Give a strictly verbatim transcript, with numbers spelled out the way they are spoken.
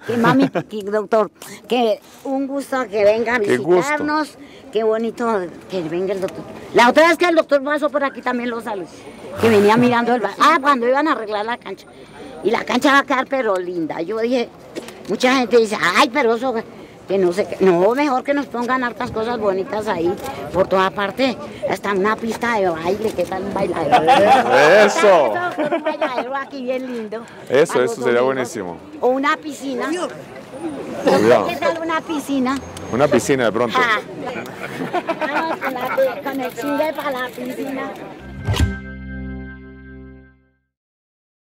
Que mami, que, doctor, que un gusto que venga a visitarnos. Qué, Qué bonito que venga el doctor. La otra vez que el doctor pasó por aquí también lo saludé. Que venía mirando el bar. Ah, cuando iban a arreglar la cancha. Y la cancha va a quedar pero linda. Yo dije, mucha gente dice, ay, pero eso, que no sé qué. No, mejor que nos pongan hartas cosas bonitas ahí, por toda parte. Hasta una pista de baile, ¿qué tal un bailadero? Eso. Eso, un bailadero aquí bien lindo. Eso, eso sería buenísimo. O una piscina. Cuidado. ¿Qué tal una piscina? Una piscina de pronto. Ah. Vamos con, la, con el chingue para la piscina.